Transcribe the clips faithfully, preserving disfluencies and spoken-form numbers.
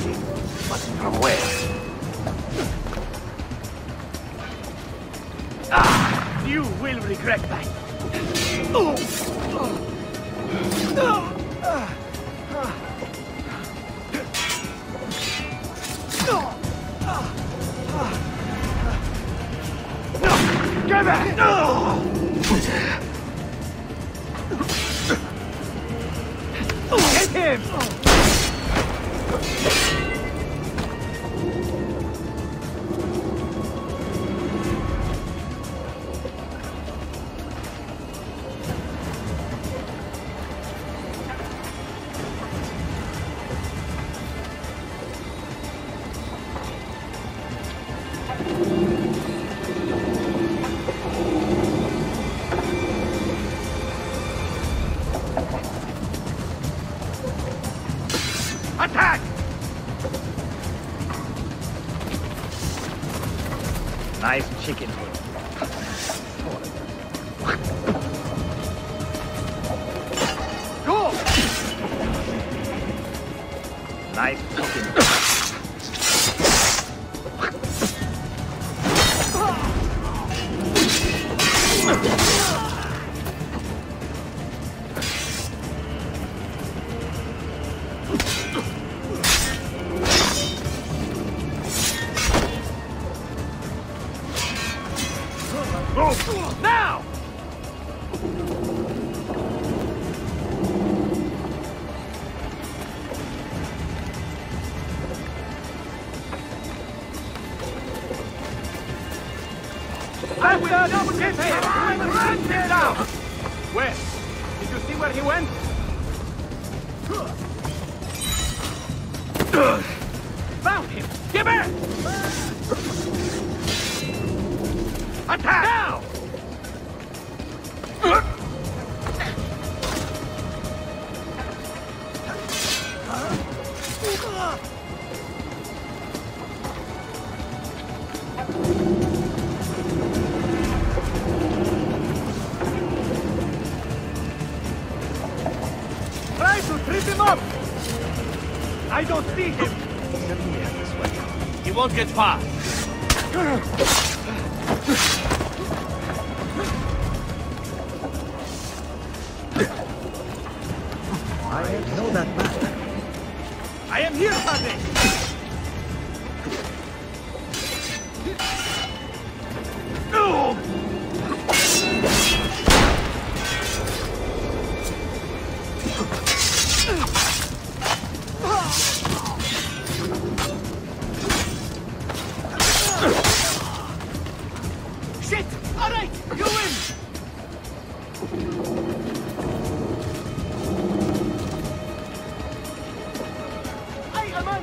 him. But from where? Ah! You will regret that. Get back! Get him! Attack! Nice chicken. Go! Nice chicken. Now! I will double get him! I will run him down! Where? Did you see where he went? Found him! Give it! Attack! Now! Try to trip him up! I don't see him! He won't get far! I know that master. I am here, Tarik! Shit! All right, you win! I am on!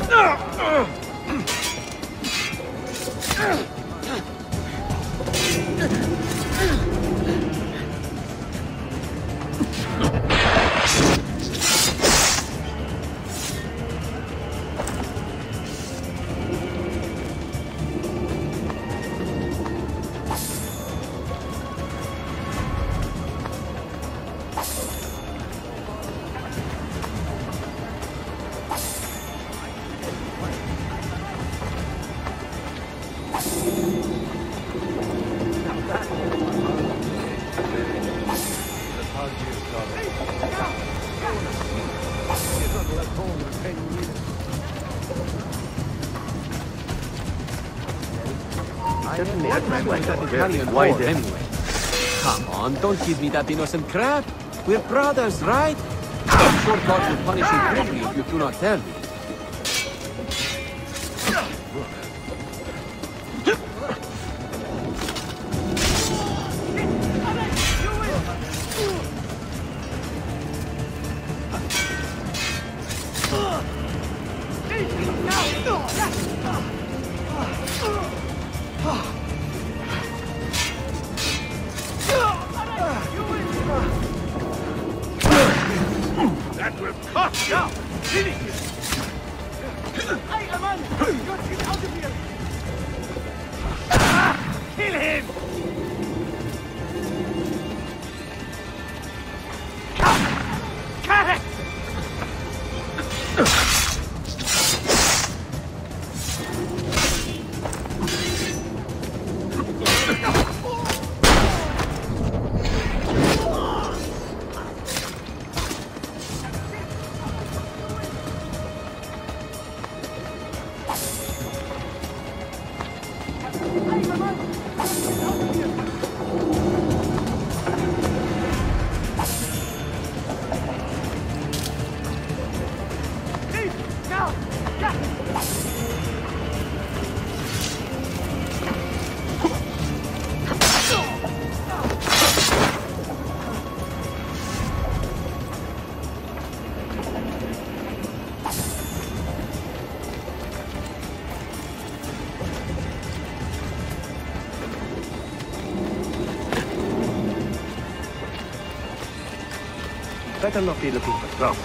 Certainly, I'd like that Italian Why war then? anyway. Come on, don't give me that innocent crap. We're brothers, right? I'm sure God will punish you quickly if you do not tell me. That will cost you! Finish him! I am on! Get him out of here! Ah, kill him! Cut! Cut it! better not be looking for trouble.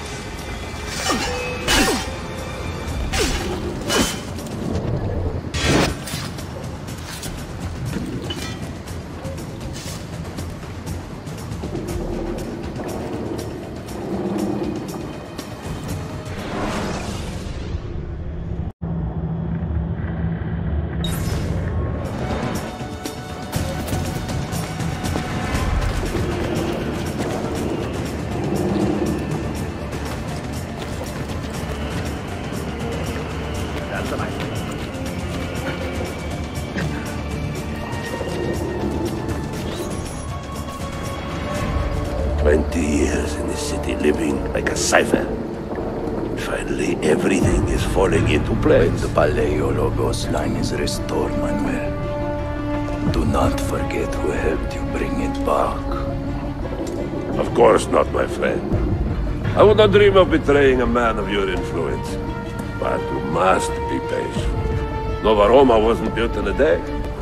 Twenty years in this city, living like a cipher. Finally, everything is falling into place. When the Palaiologos line is restored, Manuel, do not forget who helped you bring it back. Of course not, my friend. I would not dream of betraying a man of your influence. But you must be patient. Nova Roma wasn't built in a day.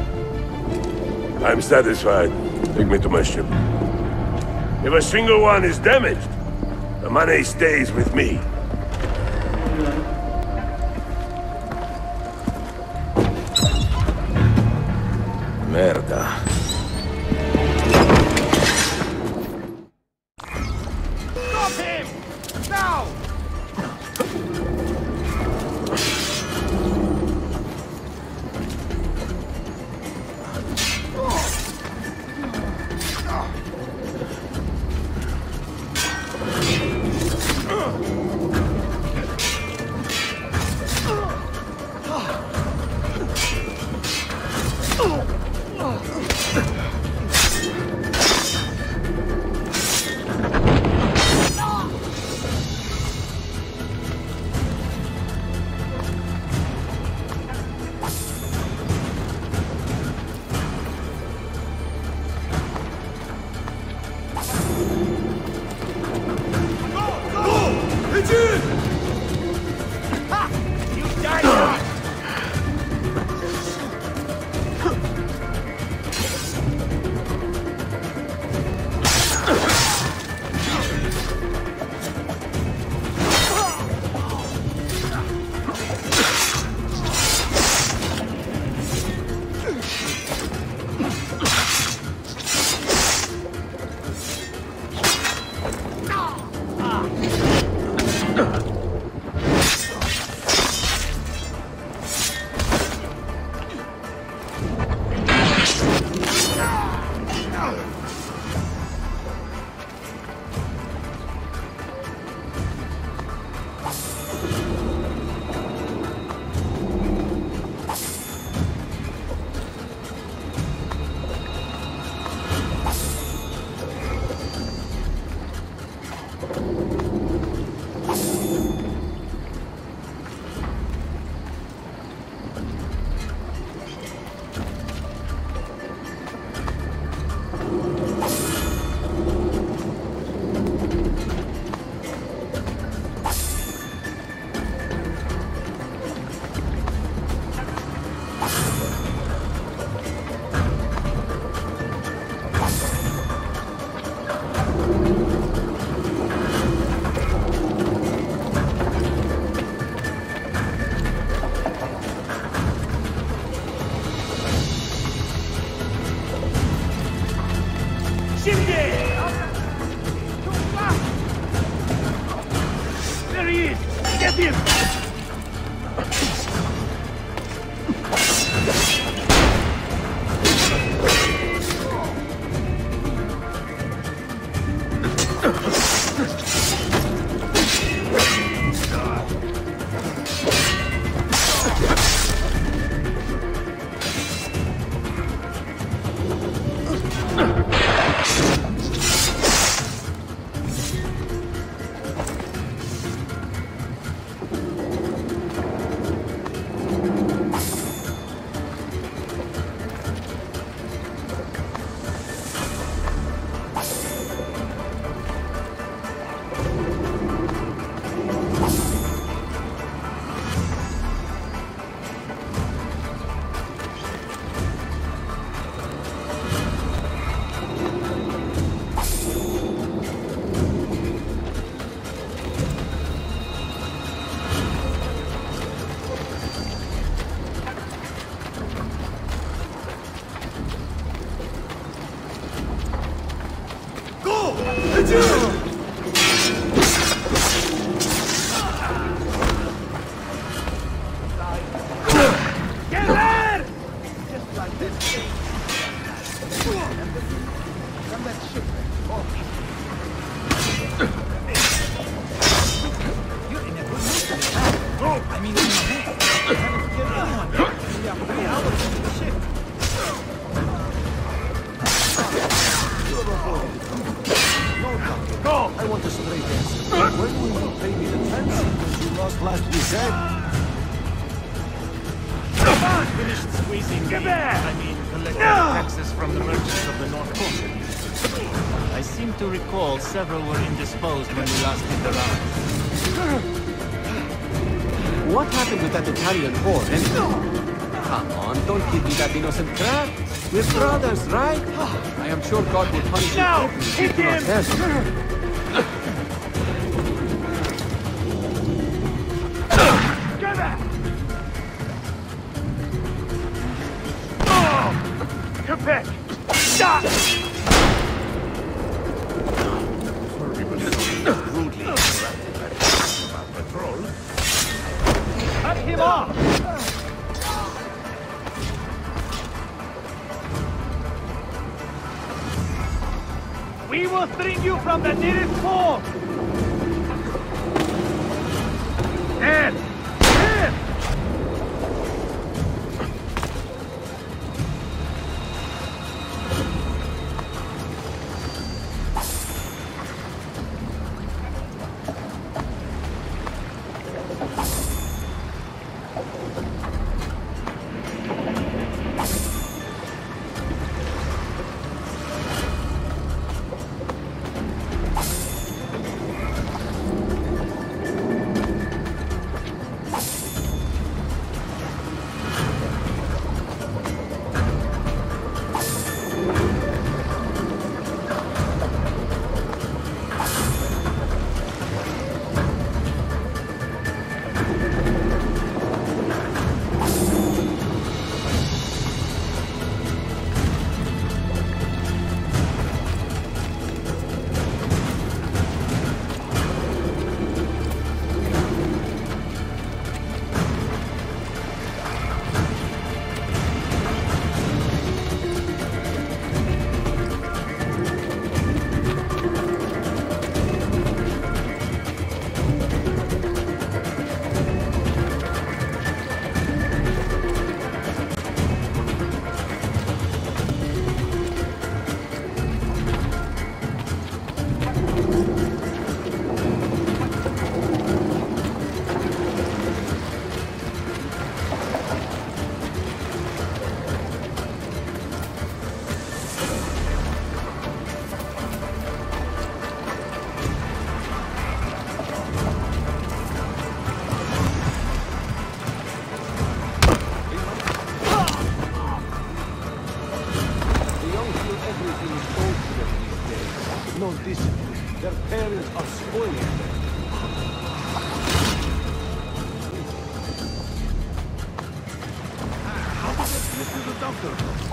I'm satisfied. Take me to my ship. If a single one is damaged, the money stays with me. Merda. Stop him! Now! I want a straight answer. When will you pay me the fancy that you lost last weekend? Come on! Finished squeezing Get the, back! I mean, collecting No! taxes from the merchants of the North Coast. I seem to recall several were indisposed when we last did the round. What happened with that Italian whore, anyway? Come on, don't give me that innocent crap. We're brothers, right? I am sure God will punish you Now, quickly if hit you do not him! help. Get back! Oh! Come back! Stop! Rudely interrupted by talking about patrol. Cut him off! We will string you from the nearest pole! Ed! Ed! No discipline. Their parents are spoiling them. How did they get to the doctor?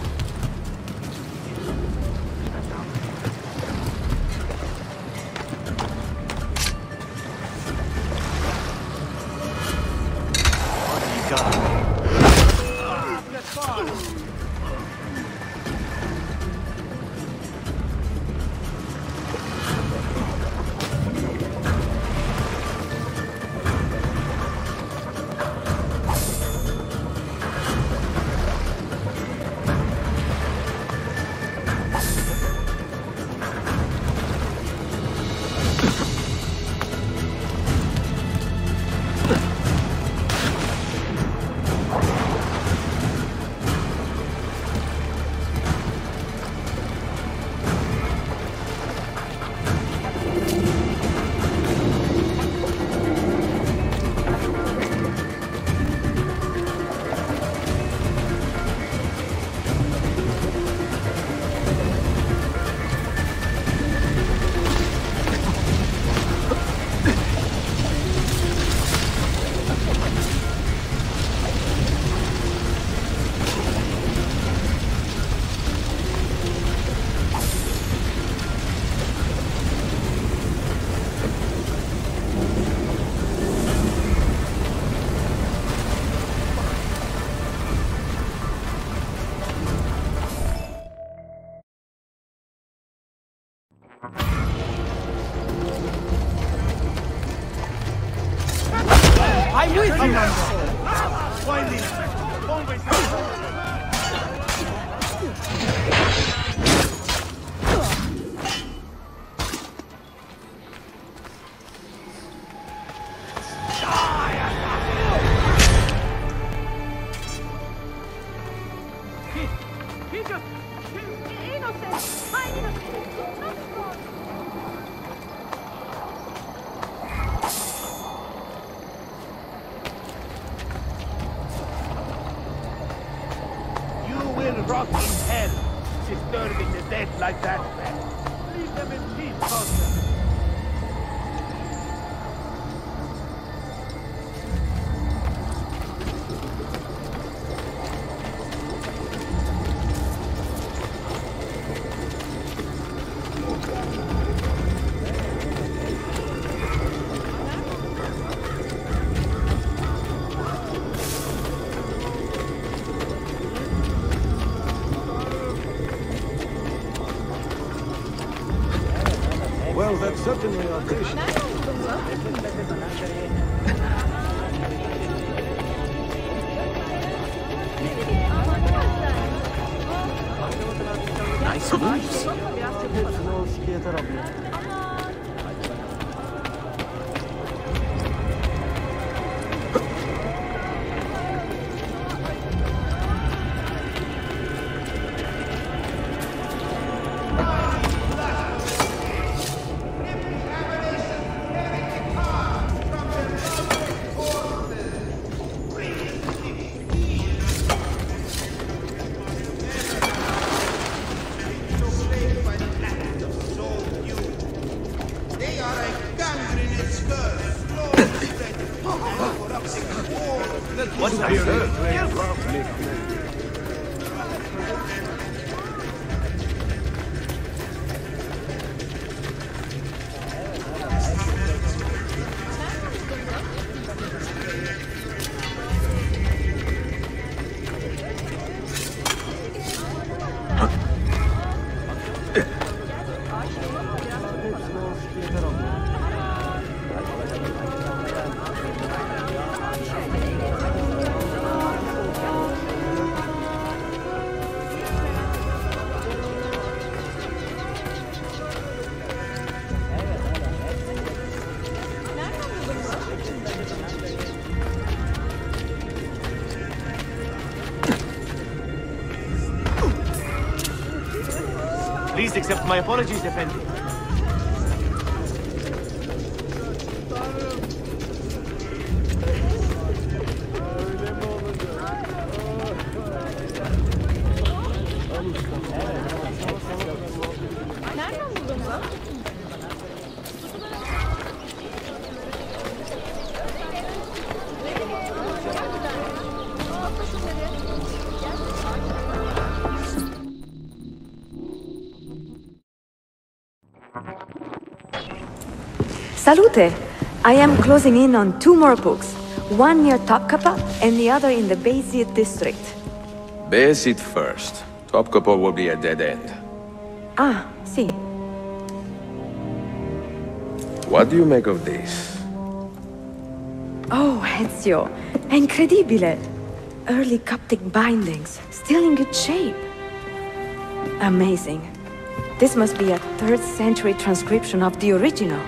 just killed innocent! My innocent! Not wrong! You will rot in hell, disturbing the dead like that, man. Leave them in peace, Costa. Well, that's certainly audacious. Nice moves. What's that, sir? Please accept my apologies, Effendi. Salute! I am closing in on two more books. One near Topkapi and the other in the Bayezid district. Bayezid first. Topkapi will be a dead end. Ah, see. What do you make of this? Oh, Ezio. Incredibile! Early Coptic bindings, still in good shape. Amazing. This must be a third century transcription of the original.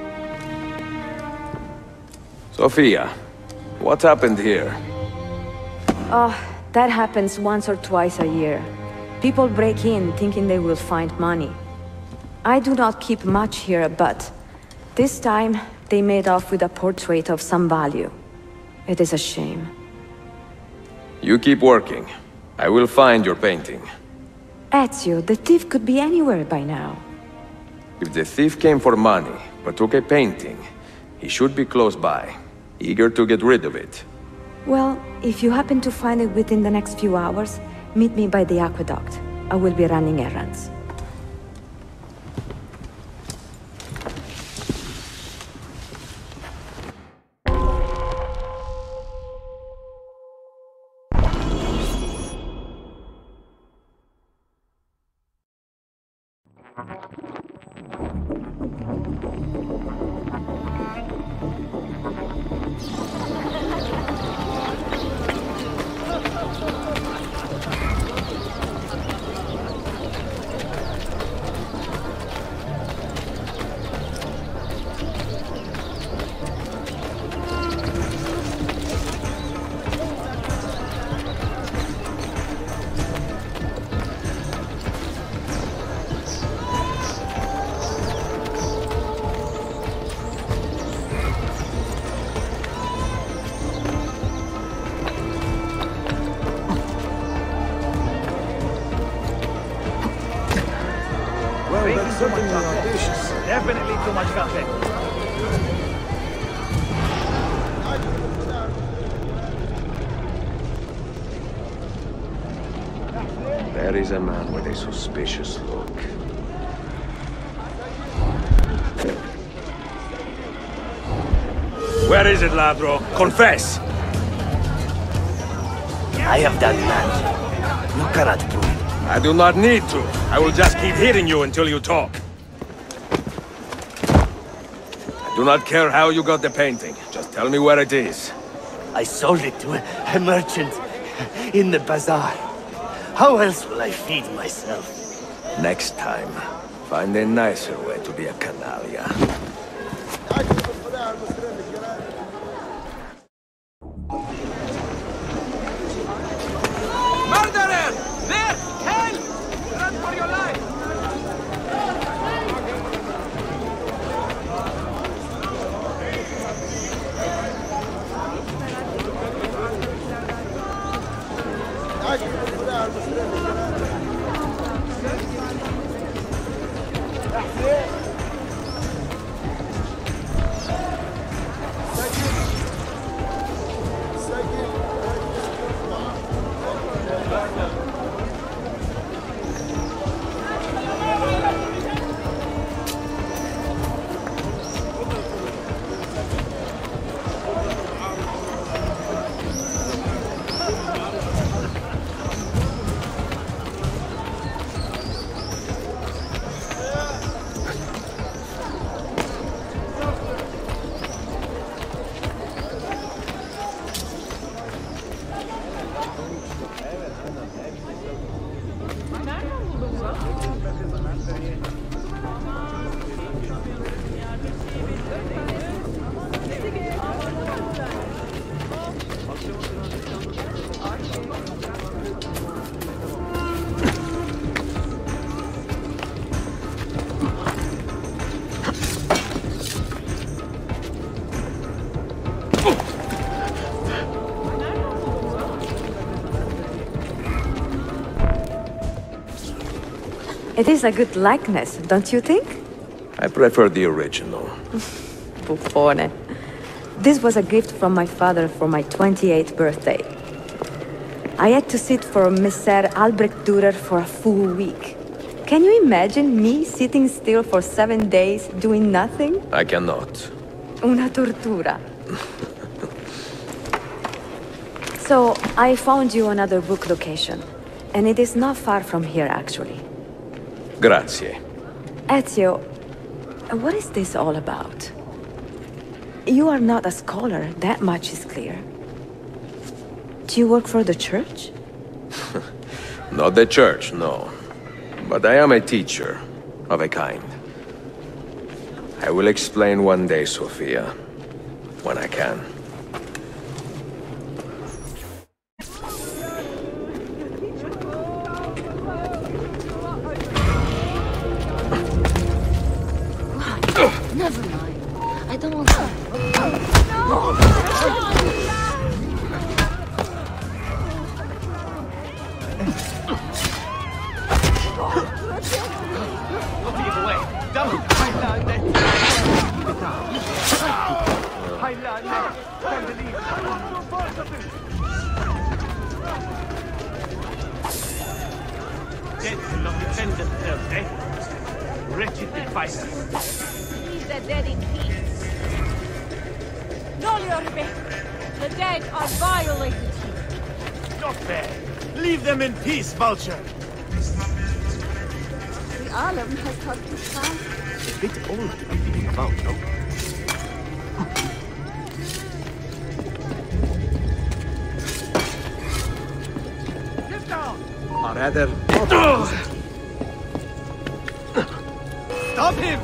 Sofia, what happened here? Oh, that happens once or twice a year. People break in thinking they will find money. I do not keep much here, but this time they made off with a portrait of some value. It is a shame. You keep working. I will find your painting. Ezio, the thief could be anywhere by now. If the thief came for money, but took a painting, he should be close by, eager to get rid of it. Well, if you happen to find it within the next few hours, meet me by the aqueduct. I will be running errands. certainly audacious. Definitely too much coffee. There is a man with a suspicious look. Where is it, Ladro? Confess! I have done magic. You cannot prove it. I do not need to. I will just keep hitting you until you talk. I do not care how you got the painting. Just tell me where it is. I sold it to a merchant in the bazaar. How else will I feed myself? Next time, find a nicer way to be a canaglia. Murderer! There! Help! Run for your life! It is a good likeness, don't you think? I prefer the original. Buffone. This was a gift from my father for my twenty-eighth birthday. I had to sit for Messer Albrecht Dürer for a full week. Can you imagine me sitting still for seven days doing nothing? I cannot. Una tortura. So, I found you another book location. And it is not far from here, actually. Grazie. Ezio, what is this all about? You are not a scholar, that much is clear. Do you work for the church? Not the church, no. But I am a teacher, of a kind. I will explain one day, Sofia. When I can. Never mind. I don't want to. Wretched device. Leave the dead in peace. No, Liorbe. The dead are violated here. Not fair. Leave them in peace, vulture. The Alam has cut to sound. A bit old to be beating about, no? Get down! Or rather, Stop him!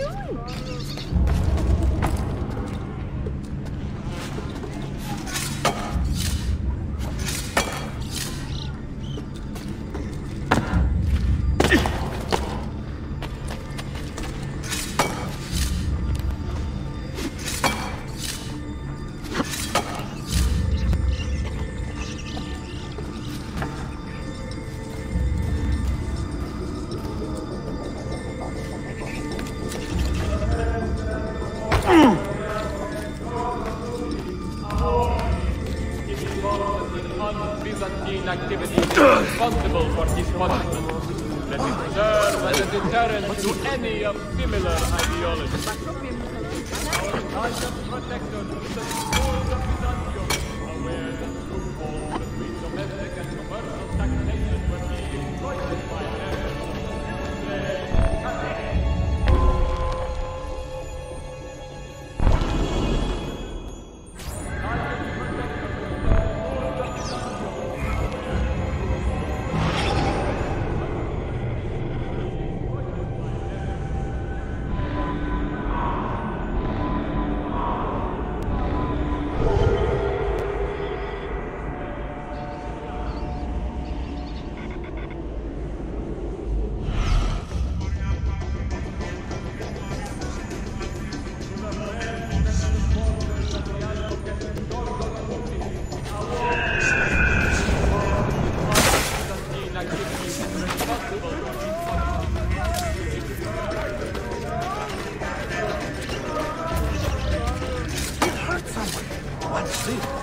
Activity responsible for his punishment. Let it serve as a deterrent to any of similar ideologies. Our conscious protector is the schools of Byzantium, aware that loopholes between domestic and commercial taxation were being exploited by them. What's this?